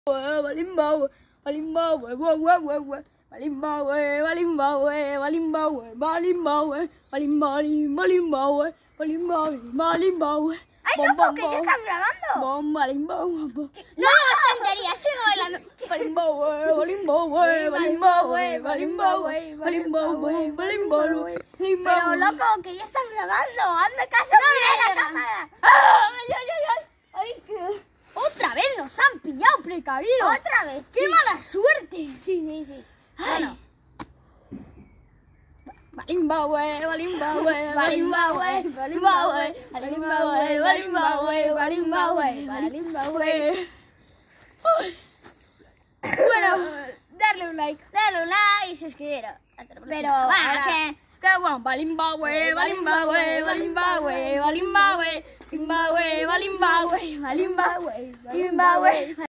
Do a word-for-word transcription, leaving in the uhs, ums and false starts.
Balimbawe, Balimbawe, Balimbawe, Balimbawe, Balimbawe, Balimbawe, Balimbawe, Balimbawe, Balimbawe, Balimbawe, Balimbawe. ¡Ay, no! ¿Que ya están grabando? Bom, Balimbawe. No hagas tonterías, sigo bailando. Balimbawe, Balimbawe, Balimbawe, Balimbawe, Balimbawe, Balimbawe. Pero loco, que ya están grabando. Hazme caso, mira la cámara. ¡Ay, ay, ay, ay! Ay, que... Otra vez nos han pillado precavidos. Otra vez. ¡Qué sí. mala suerte! Sí, sí, sí. Bueno. Balimbawe, Balimbawe, Balimbawe, Balimbawe, Balimbawe, Balimbawe, Balimbawe, Balimbawe. Bueno, darle un like. Dale un like y suscribiros. Hasta la próxima. Pero Va, ahora que, que bueno, Balimbawe, Balimbawe, Balimbawe, Balimbawe, Balimbawe, Balimbawe, Balimbawe, Balimbawe.